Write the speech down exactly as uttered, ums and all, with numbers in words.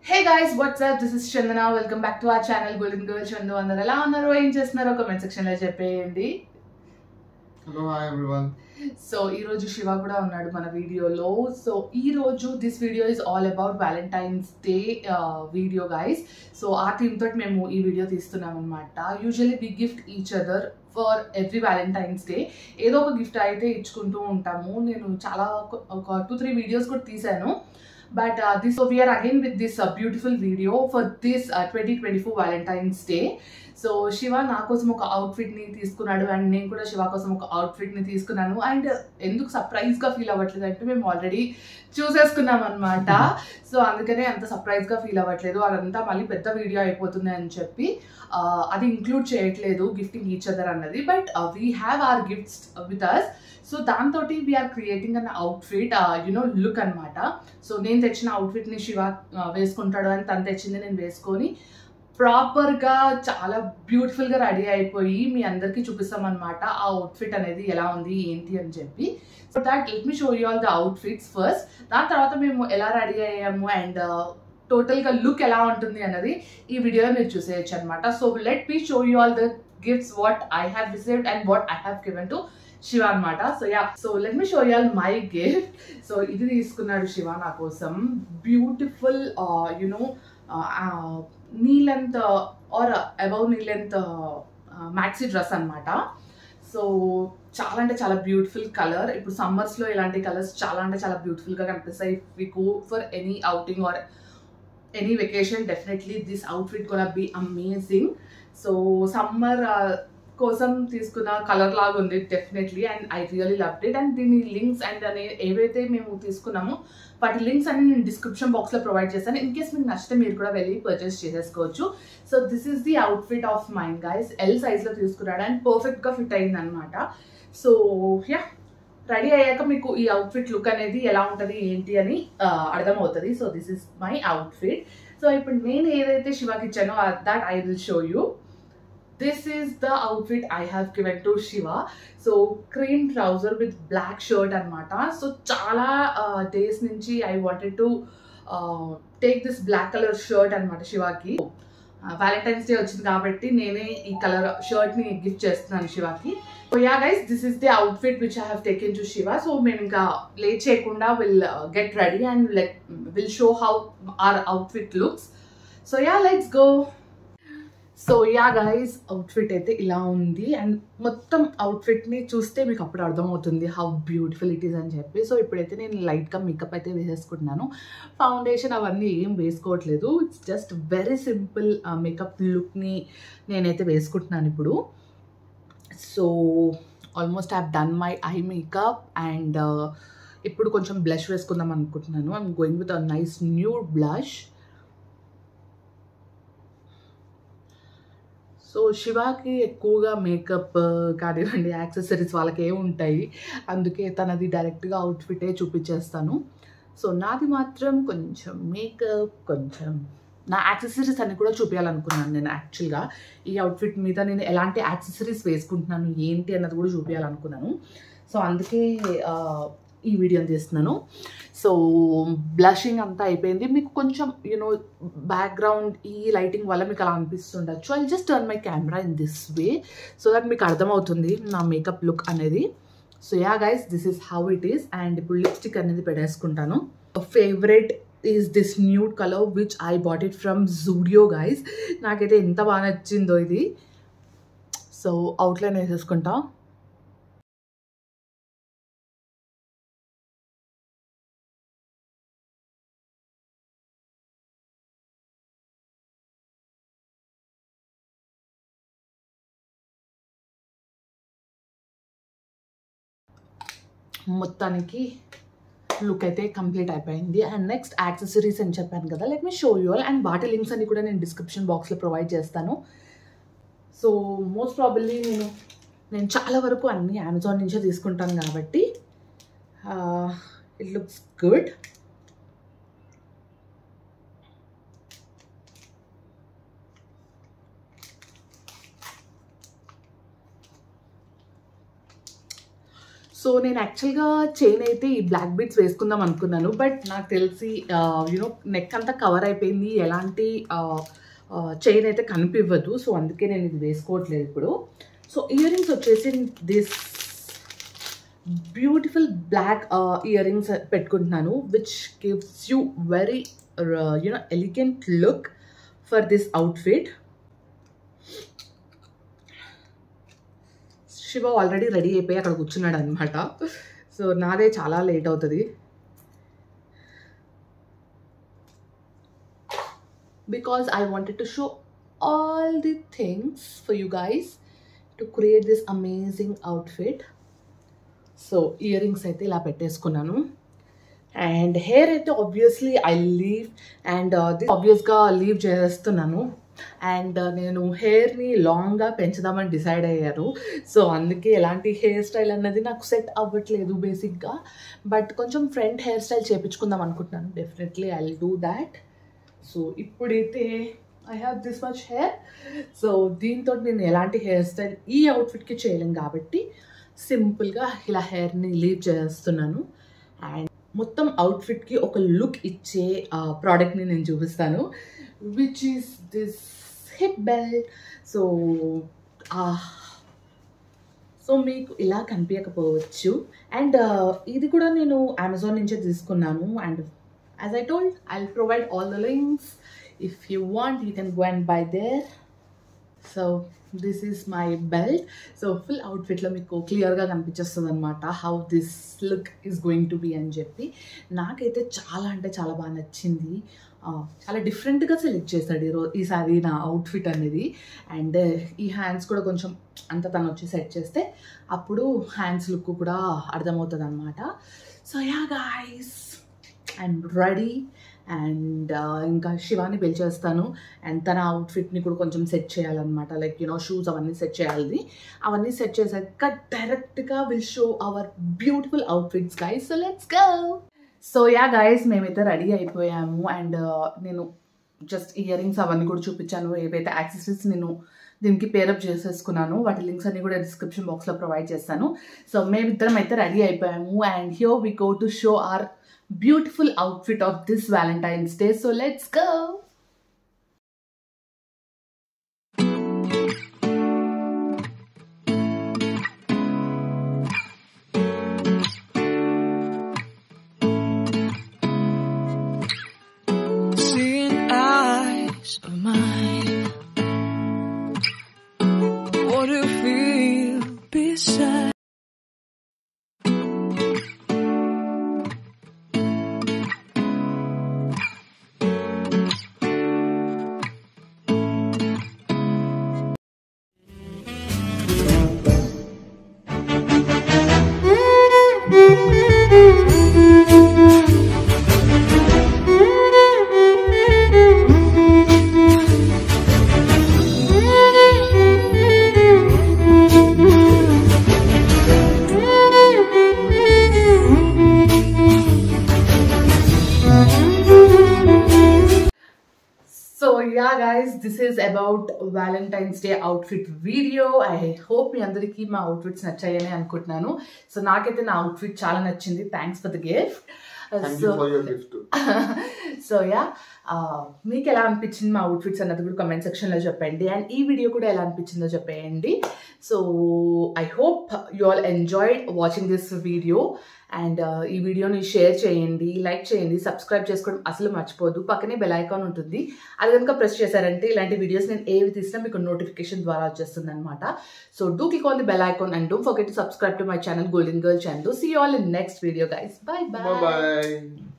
Hey guys, what's up? This is Chandana. Welcome back to our channel Golden Girl Chandu. Andaru ela unnaru em chestunnaru comment section lo cheppeyandi. Hello, hi everyone. So ee roju Shiva kuda unnadu mana video lo. So ee roju this video is all about Valentine's Day uh, video guys. So aa theme tho memu ee video teestunnam annamata. Usually we gift each other for every Valentine's Day. ఏదో ఒక gift అయితే ఇచ్చుకుంటూ ఉంటాము. నేను చాలా ఒక two three videos కూడా తీసాను. But uh, this so we are again with this uh, beautiful video for this uh, twenty twenty-four Valentine's Day. So Shiva na kosam oka outfit ni తీసుకున్నాడు and నేను కూడా Shiva కోసం ఒక outfit ని తీసుకున్నాను and ఎందుకు సర్ప్రైజ్ గా feel అవ్వట్లేదు అంటే మేము ఆల్రెడీ చూసేసుకున్నాం అన్నమాట. సో అందుకనే అంత సర్ప్రైజ్ గా ఫీల్ అవ్వట్లేదు. అదంతా మళ్ళీ పెద్ద వీడియో అయిపోతుంది అని చెప్పి అది ఇంక్లూడ్ చేయట్లేదు గిఫ్టింగ్ ఈచ్ అదర్ అన్నది. But we have our gifts with us. So దాంతో we are creating an outfit you know look అనమాట. సో నేను తెచ్చిన అవుట్ఫిట్ని శివ వేసుకుంటాడు అని తను తెచ్చింది నేను వేసుకొని ప్రాపర్గా చాలా బ్యూటిఫుల్గా రెడీ అయిపోయి మీ అందరికీ చూపిస్తాం అనమాట ఆ అవుట్ఫిట్ అనేది ఎలా ఉంది ఏంటి అని చెప్పి. So that let me show you all the outfits first. దాని తర్వాత మేము ఎలా రెడీ అయ్యాము అండ్ టోటల్గా లుక్ ఎలా ఉంటుంది అన్నది ఈ వీడియోలో మీరు చూసేయచ్చు అనమాట. So let me show you all the gifts what I have received and what I have given to Shiva అనమాట. So yeah so let me show you all my gift. So ఇది తీసుకున్నాడు శివ నా కోసం beautiful you know knee length or above knee length maxi dress అనమాట. So చాలా అంటే చాలా beautiful colour. ఇప్పుడు సమ్మర్స్లో ఇలాంటి కలర్స్ చాలా అంటే చాలా బ్యూటిఫుల్గా కనిపిస్తాయి. If we go for any outing or any vacation definitely this outfit gonna be amazing. So summer కోసం తీసుకున్న కలర్ లాగా ఉంది definitely and I really loved it. And దీని లింక్స్ అండ్ అనే ఏవైతే మేము తీసుకున్నామో వాటి లింక్స్ అన్ని నేను డిస్క్రిప్షన్ బాక్స్లో ప్రొవైడ్ చేస్తాను. ఇన్ కేస్ మీకు నచ్చితే మీరు కూడా వెళ్ళి పర్చేస్ చేసేసుకోవచ్చు. So this is the outfit of mine guys. L సైజ్లో తీసుకున్నాడు అండ్ పర్ఫెక్ట్గా ఫిట్ అయింది అనమాట. సో యా రెడీ అయ్యాక మీకు ఈ అవుట్ఫిట్ లుక్ అనేది ఎలా ఉంటుంది ఏంటి అని అర్థమవుతుంది. So this is my outfit. So ఇప్పుడు నేను ఏదైతే శివకి ఇచ్చానో that I will show you. This is the outfit I have given to Shiva. So cream trouser with black shirt anamata. So chala uh, days nunchi I wanted to uh, take this black color shirt anamata Shiva ki. Uh, Valentine's Day వచ్చింది కాబట్టి నేనే ఈ colour shirt ని gift చేస్తున్నాను శివకి. So yeah guys this is the outfit which I have taken to Shiva. So మేము ఇంకా late చేయకుండా will get ready and let will show how our outfit looks. So yeah let's go. So yeah guys outfit అయితే ఇలా ఉంది and మొత్తం అవుట్ఫిట్ని చూస్తే మీకు అప్పుడు అర్థమవుతుంది హౌ బ్యూటిఫుల్ ఇట్ ఈస్ అని చెప్పి. సో ఇప్పుడైతే నేను లైట్గా మేకప్ అయితే వేసేసుకుంటున్నాను. ఫౌండేషన్ అవన్నీ ఏం వేసుకోవట్లేదు. It's just very simple makeup లుక్ని నేనైతే వేసుకుంటున్నాను ఇప్పుడు. So almost have done my eye makeup and ఇప్పుడు కొంచెం బ్లష్ వేసుకుందాం అనుకుంటున్నాను. I'm going with a nice nude blush. So శివాకి ఎక్కువగా మేకప్ కానివ్వండి యాక్సెసరీస్ వాళ్ళకి ఏ ఉంటాయి, అందుకే తనది డైరెక్ట్గా అవుట్ఫిటే చూపించేస్తాను. సో నాది మాత్రం కొంచెం మేకప్ కొంచెం నా యాక్సెసరీస్ అన్ని కూడా చూపించాలనుకున్నాను నేను. యాక్చువల్గా ఈ అవుట్ఫిట్ మీద నేను ఎలాంటి యాక్సెసరీస్ వేసుకుంటున్నాను ఏంటి అన్నది కూడా చూపించాలనుకున్నాను. సో అందుకే ఈ వీడియోని తీస్తున్నాను. సో బ్లషింగ్ అంతా అయిపోయింది. మీకు కొంచెం యూనో బ్యాక్గ్రౌండ్ ఈ లైటింగ్ వల్ల మీకు అలా అనిపిస్తుండొచ్చు. I just turn my camera in this way so that మీకు అర్థమవుతుంది నా మేకప్ లుక్ అనేది. So yeah guys this is how it is. And ఇప్పుడు లిప్స్టిక్ అనేది పెట్టేసుకుంటాను. Favourite is this nude colour which I bought it from Zudio guys. నాకైతే ఎంత బాగా నచ్చిందో ఇది. సో అవుట్లైన్ వేసేసుకుంటా. మొత్తానికి లుక్ అయితే కంప్లీట్ అయిపోయింది. అండ్ నెక్స్ట్ యాక్సెసరీస్ అని చెప్పాను కదా, let me show you all. And వాటి లింక్స్ అన్ని కూడా నేను డిస్క్రిప్షన్ బాక్స్లో ప్రొవైడ్ చేస్తాను. సో మోస్ట్ ప్రాబబ్లీ నేను నేను చాలా వరకు అన్ని అమెజాన్ నుంచే తీసుకుంటాను కాబట్టి it looks good. So so నేను యాక్చువల్గా చైన్ అయితే ఈ బ్లాక్ బీడ్స్ వేసుకుందాం అనుకున్నాను, బట్ నాకు తెలిసి యూనో నెక్ అంతా కవర్ అయిపోయింది, ఎలాంటి చైన్ అయితే కనిపివ్వదు. సో అందుకే నేను ఇది వేసుకోవట్లేదు ఇప్పుడు. సో ఇయర్ రింగ్స్ వచ్చేసి this beautiful black earrings పెట్టుకుంటున్నాను, which gives you very you know elegant look for this outfit. Shiva already ready అయిపోయి అక్కడ కూర్చున్నాడు అనమాట. సో నాదే చాలా లేట్ అవుతుంది, because I wanted to show all the things for you guys to create this amazing outfit. So earrings అయితే ఇలా పెట్టేసుకున్నాను, అండ్ హెయిర్ అయితే ఆబ్వియస్లీ ఐ లీవ్ అండ్ ఆబ్వియస్గా లీవ్ చేస్తున్నాను. అండ్ నేను హెయిర్ని లాంగ్గా పెంచుదామని డిసైడ్ అయ్యారు. సో అందుకే ఎలాంటి హెయిర్ స్టైల్ అన్నది నాకు సెట్ అవ్వట్లేదు బేసిక్గా, బట్ కొంచెం ఫ్రంట్ హెయిర్ స్టైల్ చేయించుకుందాం అనుకుంటున్నాను. Definitely I will do that. So ఇప్పుడైతే I have this much hair. So దీంతో నేను ఎలాంటి హెయిర్ స్టైల్ ఈ అవుట్ఫిట్కి చేయలేను కాబట్టి సింపుల్గా ఇలా హెయిర్ని లీవ్ చేస్తున్నాను. అండ్ మొత్తం అవుట్ఫిట్కి ఒక లుక్ ఇచ్చే ప్రోడక్ట్ని నేను చూపిస్తాను, which is this hip belt. So ah so మీకు ఇలా కనిపించకపోవచ్చు, అండ్ ఇది కూడా నేను అమెజాన్ నుంచే తీసుకున్నాను. And as I told I will provide all the links, if you want you can go and buy there. So this is my belt. So full అవుట్ఫిట్లో మీకు క్లియర్గా కనిపించేస్తుంది అనమాట how this look is going to be అని చెప్పి. నాకైతే చాలా అంటే చాలా బాగా నచ్చింది, చాలా డిఫరెంట్గా సెలెక్ట్ చేశాడు ఈరోజు ఈసారి నా అవుట్ఫిట్ అనేది. అండ్ ఈ హ్యాండ్స్ కూడా కొంచెం అంత తను వచ్చి సెట్ చేస్తే అప్పుడు హ్యాండ్స్ లుక్ కూడా అర్థమవుతుంది అనమాట. So yeah guys, I'm ready. And ఇంకా శివాని పిలిచేస్తాను, అండ్ తన అవుట్ఫిట్ని కూడా కొంచెం సెట్ చేయాలన్నమాట, లైక్ యూనో షూస్ అవన్నీ సెట్ చేయాలి. అవన్నీ సెట్ చేశాక డైరెక్ట్గా will show our beautiful outfits guys. So let's go. So yeah guys, మేమైతే రెడీ అయిపోయాము. అండ్ నేను జస్ట్ ఇయర్ రింగ్స్ అవన్నీ కూడా చూపించాను, ఏవైతే యాక్సెసరీస్ నేను దీనికి పేరప్ చేసేసుకున్నాను, వాటి లింక్స్ అన్ని కూడా డిస్క్రిప్షన్ బాక్స్లో ప్రొవైడ్ చేస్తాను. సో మేమిద్దరం అయితే రెడీ అయిపోయాము, and here we go to show our beautiful outfit of this Valentine's Day. So let's go. Seeing eyes of mine, what do you feel beside? So yeah guys, this is about Valentine's Day outfit video. I hope మీ అందరికీ మా outfits నచ్చాయని అనుకుంటున్నాను. So నాకైతే నా outfit చాలా నచ్చింది. Thanks for the gift. Thank you for your gift too. So yeah, మీకు ఎలా అనిపించింది మా అవుట్ఫిట్స్ అన్నది కూడా కమెంట్ సెక్షన్లో చెప్పండి, అండ్ ఈ వీడియో కూడా ఎలా అనిపించిందో చెప్పేయండి. So I hope you all enjoyed watching this video, and ఈ వీడియోని షేర్ చేయండి, లైక్ చేయండి, సబ్స్క్రైబ్ చేసుకోవడం అసలు మర్చిపోదు. పక్కనే బెల్ ఐకాన్ ఉంటుంది, అది కనుక ప్రెస్ చేశారంటే ఇలాంటి వీడియోస్ నేను ఏవి తీసినా మీకు నోటిఫికేషన్ ద్వారా వచ్చేస్తుంది అనమాట. So do click on the bell icon and don't forget to subscribe to my channel golden girl channel. See you all in next video guys. Bye bye. Bye bye.